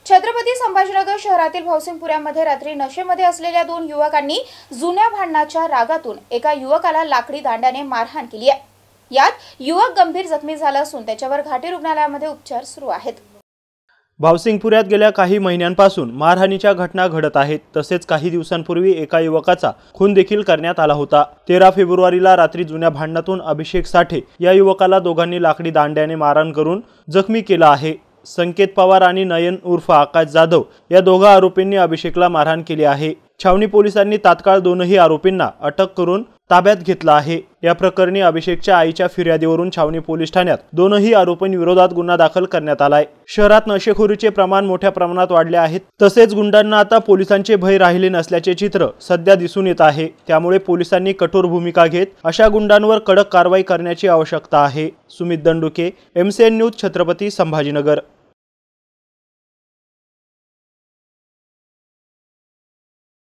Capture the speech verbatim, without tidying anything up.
छत्रपती संभाजीनगर शहरातील भावसिंगपुऱ्यामध्ये रात्री नशेमध्ये असलेल्या दोन युवकांनी जुन्या भांडणाच्या रागातून एका युवकाला लाकडी दांड्याने मारहाण केली आहे। यात युवक गंभीर जखमी झाला असून त्याच्यावर घाटी रुग्णालयामध्ये उपचार सुरू आहेत। भावसिंगपुऱ्यात गेल्या काही महिन्यांपासून मारहाणीच्या घटना घडत आहेत। तसेच काही दिवसांपूर्वी एका युवकाचा खून देखील करण्यात आला होता। तेरा फेब्रुवारीला रात्री जुन्या भांडणातून अभिषेक साठे या युवकाला दोघांनी लाकडी दांड्याने मारहाण करून जखमी केला आहे। संकेत पवार आणि नयन उर्फ आकाश जाधव या दोघा आरोपींनी अभिषेकला मारहाण केली आहे। छावणी पोलिसांनी तात्काळ दोनही आरोपींना अटक करून ताब्यात घेतला आहे। या प्रकरणी अभिषेकच्या आईच्या फिर्यादीवरून छावणी पोलीस ठाण्यात दोनही आरोपींविरोधात गुन्हा दाखल करण्यात आलाय। शहरात नशेखोरीचे प्रमाण मोठ्या प्रमाणात वाढले आहे। तसेच गुंडांना आता पोलिसांचे भय राहिले नसल्याचे चित्र सध्या दिसून येत आहे। त्यामुळे पोलिसांनी कठोर भूमिका घेत अशा गुंडांवर कडक कारवाई करण्याची आवश्यकता आहे। Sumit Danduke, M C N news, Chhatrapati Sambhajinagar.